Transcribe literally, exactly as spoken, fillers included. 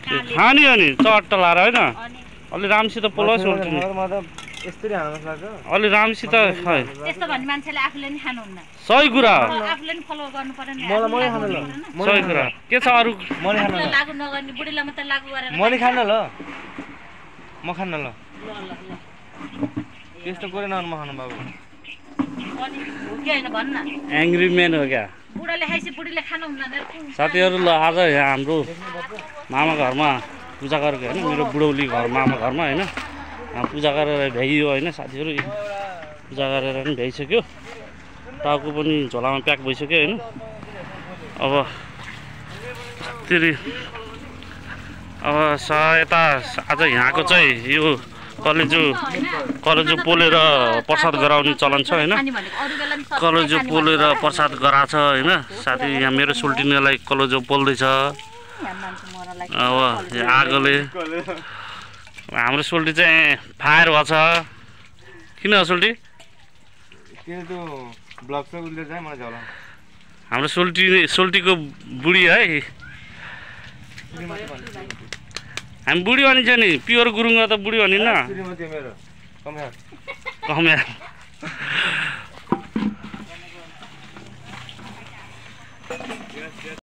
खानी हो नि चट्ट लाएर होइन अलि राम्रोसित पोला सोल्टिने यस्तरी हाल्न सक्छ अलि राम्रोसित खै त्यस्तो भन्ने मान्छेले आफूले नि खानुहुन्न सही कुरा हो आफूले नि फलो गर्नु पर्दैन मलाई मलाई खान ल सही कुरा के छ अरु मैले खान ल लागु नगर्ने बुढीलाई मात्र लागु गरेर मैले खान ल म खान ल ल ल ल त्यस्तो कुरा नन म खान बाबु अनि के हैन भन्न एङ्ग्री म्यान हो क्या बुढाले खाइसि बुढीले खानु हुन्न साथीहरु ल आज यहाँ हाम्रो मामा घरमा पूजा गरेको हैन मेरो बुढौली घर मामा घरमा हैन पूजा गरेर भ्याइयो हैन साथीहरु पूजा गरेर पनि भ्याइसक्यो टाउको पनि झोलामा प्याक भइसक्यो हैन अब त्यसरी अब यता आज यहाँको चाहिँ यो कलेजो कलेजो पोलेर प्रसाद गराउने चलन छ हैन कलेजो पोलेर प्रसाद गराछ हैन साथी यहाँ मेरो सुल्टिनेलाई कलेजो पोल्दैछ अब आगोले हाम्रो सोल्टी चाहिँ फायर भछ किन सोल्टी किन त्यो ब्लक छ उले चाहिँ मलाई झला हाम्रो सोल्टी सोल्टीको बुढी है हामी बुढी भनिन्छ नि प्योर गुरुङ त बुढी भनिन्न श्रीमती मेरो कम्या कम्या